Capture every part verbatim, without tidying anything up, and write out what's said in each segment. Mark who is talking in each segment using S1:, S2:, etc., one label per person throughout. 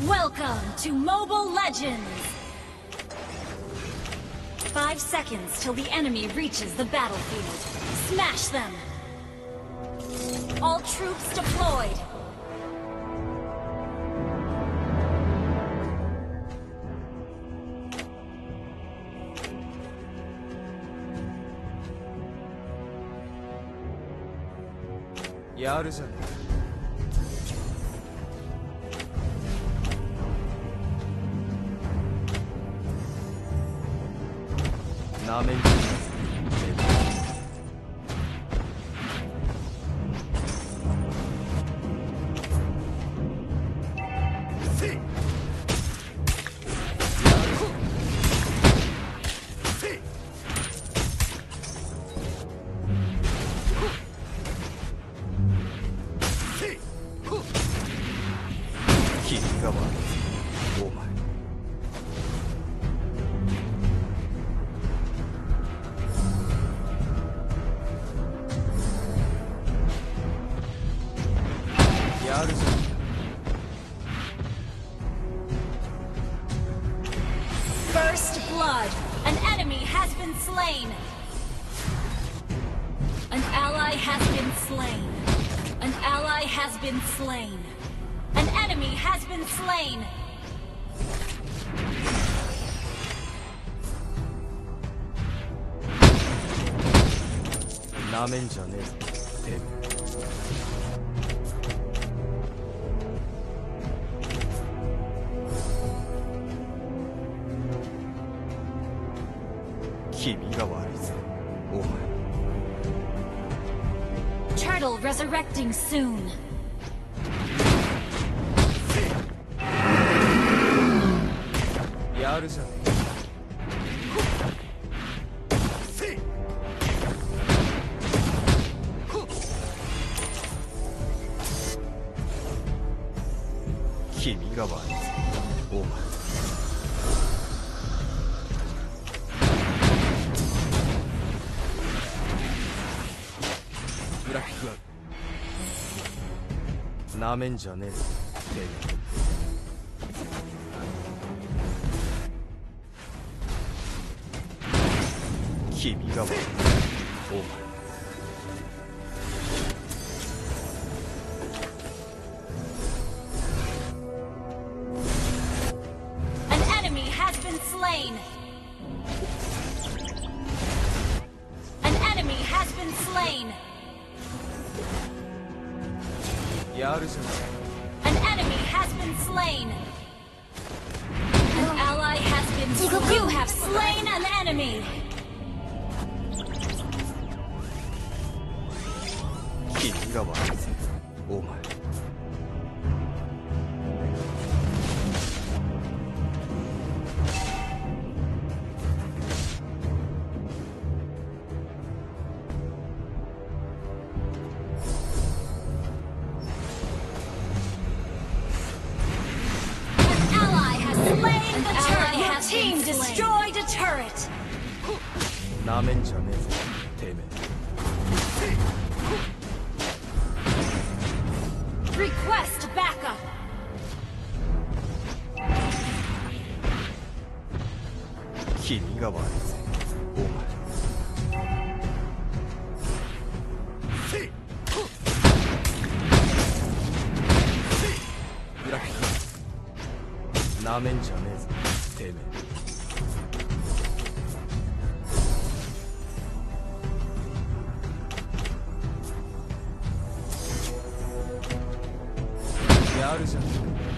S1: Welcome to Mobile Legends! Five seconds till the enemy reaches the battlefield. Smash them! All troops deployed!
S2: Yaruza. なめんじゃねえ。君が悪い、お前。やるぞ。
S1: First blood! An enemy has been slain! An ally has been slain. An ally has been slain. An enemy has been slain!
S2: なめんじゃねえぞ、てめえ。君が悪いぜ、お前。
S1: Turtle resurrecting soon.
S2: やるじゃねえ。君が悪いぜ、お前。ブラックアウト。なめんじゃねえぞ、てめえ。君が悪い、お前。
S1: An enemy has been slain. An enemy has been slain.
S2: やるじゃねえ。
S1: An enemy has been slain. An ally has been slain. You have slain an enemy.
S2: 君が悪いぜ、お前。
S1: Team destroyed a turret.
S2: なめんじゃねえぞ、てめえ。
S1: Request backup.
S2: 君が悪いぜ、お前。ブラックなめんじゃねえぞ、てめえ。やるじゃん。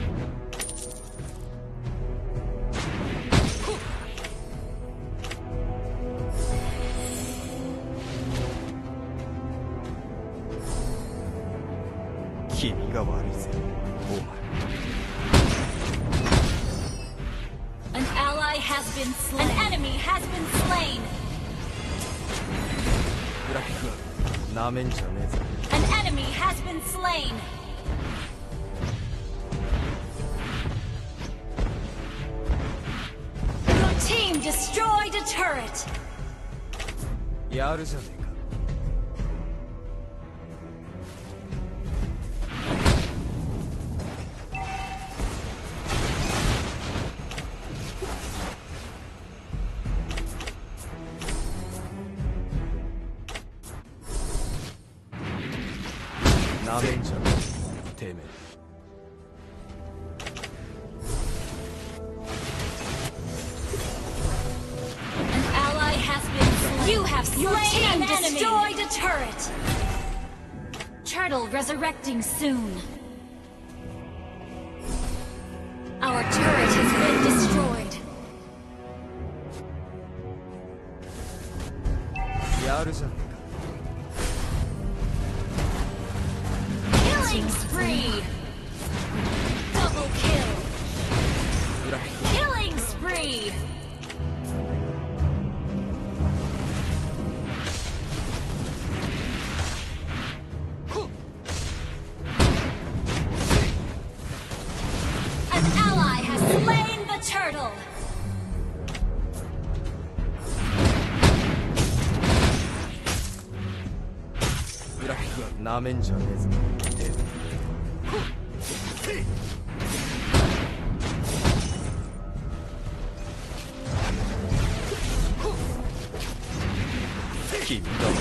S2: 君が悪いぜ、お前。
S1: An ally has been slain. An enemy has been slain.
S2: ブラックアウト。なめんじゃねえぞ。
S1: An enemy has been slain. Your team destroyed a turret.
S2: やるじゃねえか。 なめんじゃねえてめえ
S1: You have slain and destroyed a turret! Turtle resurrecting soon. Our turret has been destroyed.
S2: やるじゃん
S1: Killing spree! Double kill! Killing spree! Turtle! なめんじゃねえぞて君だわ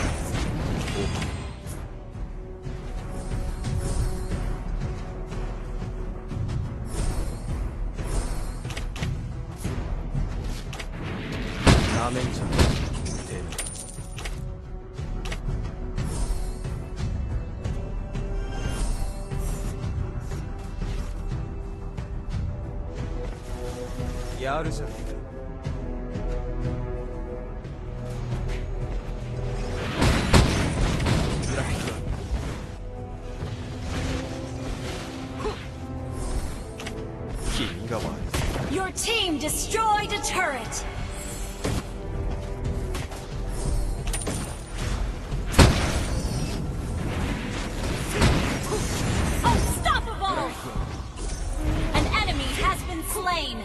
S1: なめんじゃねえてめえやるじゃねえか Your team destroyed a turret! Unstoppable! An enemy has been slain!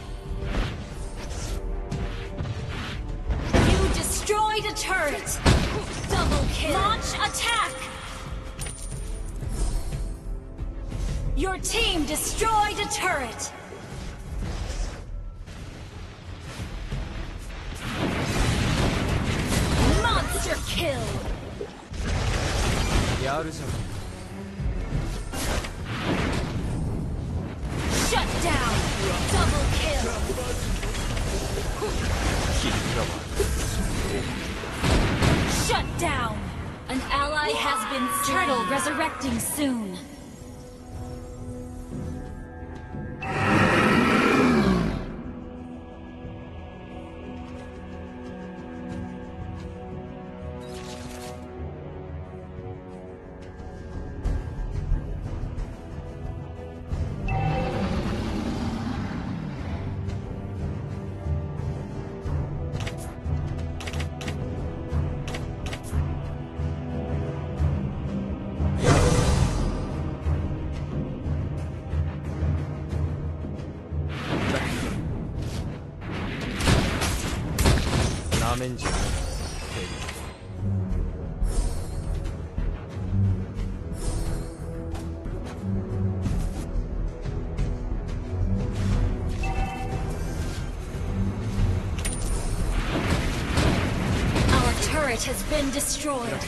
S1: You destroyed a turret! Double kill! Launch attack! Your team destroyed a turret! Monster kill!
S2: やるじゃん
S1: Shut down! Double kill! Shut down! An ally has been slain. Turtle resurrecting soon. Our turret has been destroyed.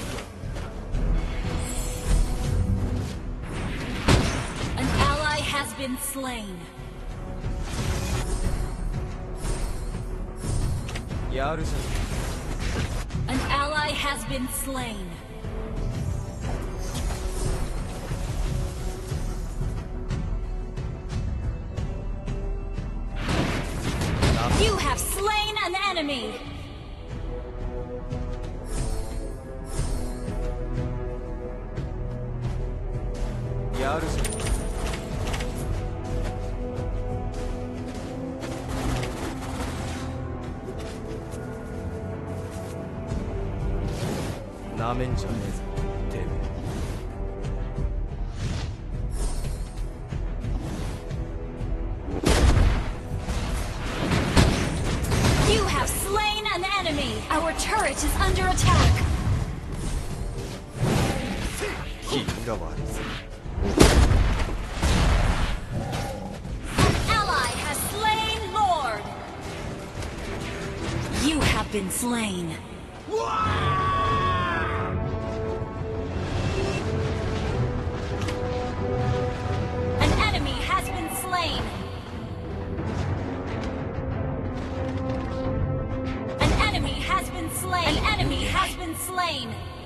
S1: An ally has been slain.
S2: やるじゃん
S1: An ally has been slain. You have slain an enemy.
S2: やるじゃん なめんじゃねえぞてめえ
S1: You have slain an enemy. Our turret is under attack.
S2: 君が悪いぞ
S1: Ally has slain Lord. You have been slain. slain.